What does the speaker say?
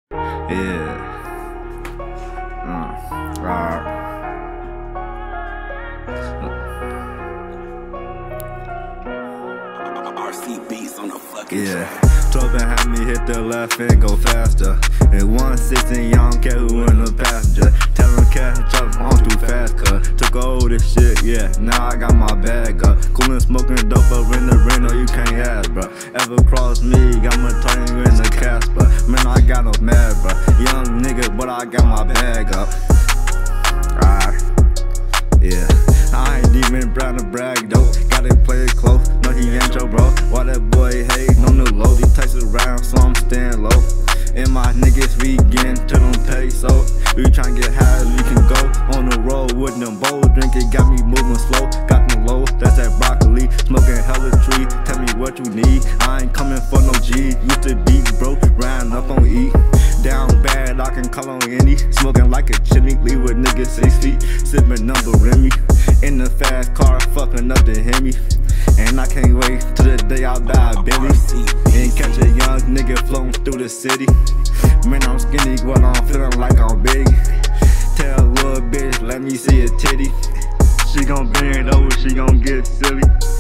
Yeah. Right. RC beats on the fucking Yeah. 12 behind me, hit the left and go faster. And 116, y'all don't care who in the passenger. Tell them catch up, I'm too fast, cuz took all this shit, yeah. Now I got my bag up. Coolin' smoking dope up in the Reno, you can't ask, bro. Ever cross me, I'ma turn you in the Casper. Man, I got no mad, bro. Young nigga, but I got my bag up. Alright, yeah. I ain't even trying to brag though. Gotta play it close, no he ain't your bro. Why that boy hatin' on the low? He takes it around, so I'm staying low. And my niggas, we getting to them pesos. We tryna get high as we can go. On the road with them bowl drinking, got me moving slow. Got them low, that's that broccoli. Smoking hella tree, tell me what you need. I ain't coming for no G. Used to be broke, riding up on E. Down bad, I can call on any. Smoking like a chimney, leave with niggas 6 feet. Sipping number Remy. In the fast car, fucking up the Hemi. And I can't wait till the day I buy a Bentley. And catch a young nigga floating through the city. Man, I'm skinny, but I'm feeling like I'm big. Tell a little bitch, let me see a titty. She gon' bend it over, she gon' get silly.